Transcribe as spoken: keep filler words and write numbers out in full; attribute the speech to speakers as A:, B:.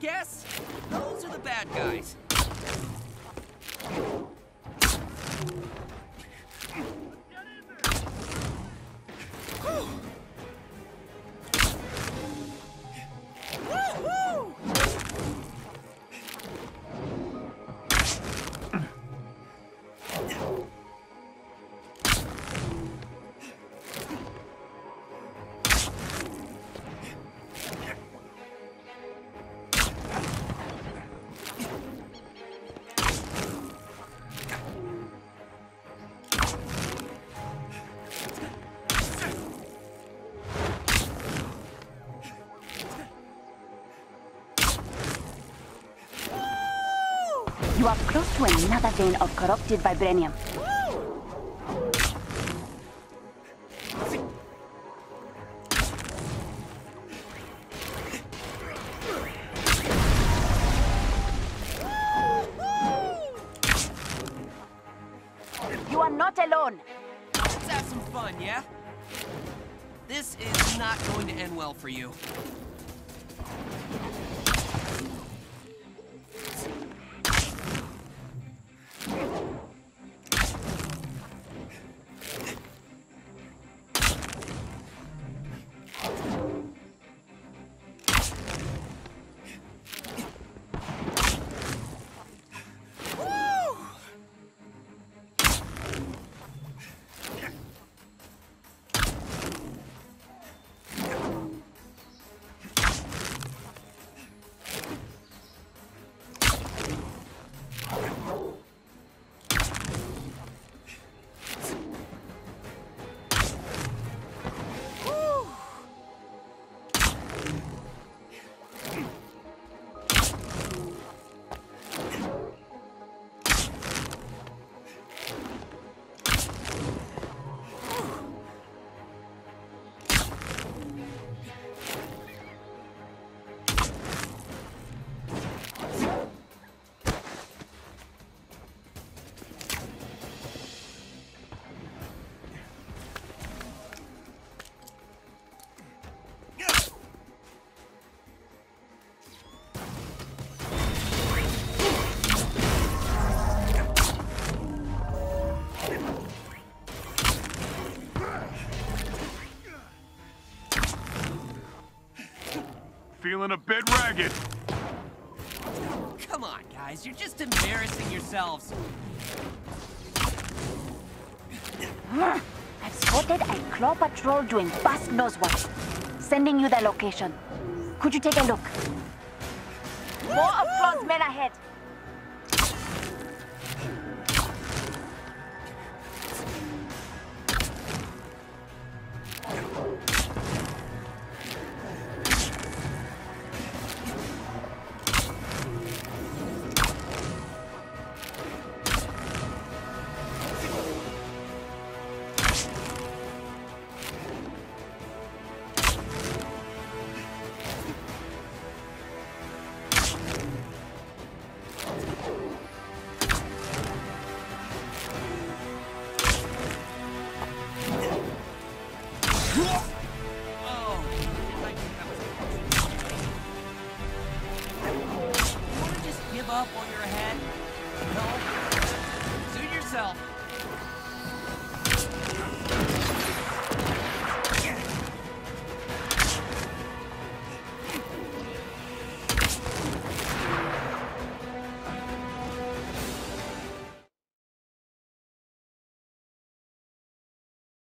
A: guess? Those are the bad guys.
B: You are close to another vein of corrupted vibranium. You are not alone.
A: Let's have some fun, yeah? This is not going to end well for you.
C: Feeling a bit ragged.
A: Come on, guys, you're just embarrassing yourselves.
B: I've spotted a claw patrol doing bust knows what. Sending you the location. Could you take a look? More of Claw's men ahead.
A: Up while you're ahead? No? Suit yourself.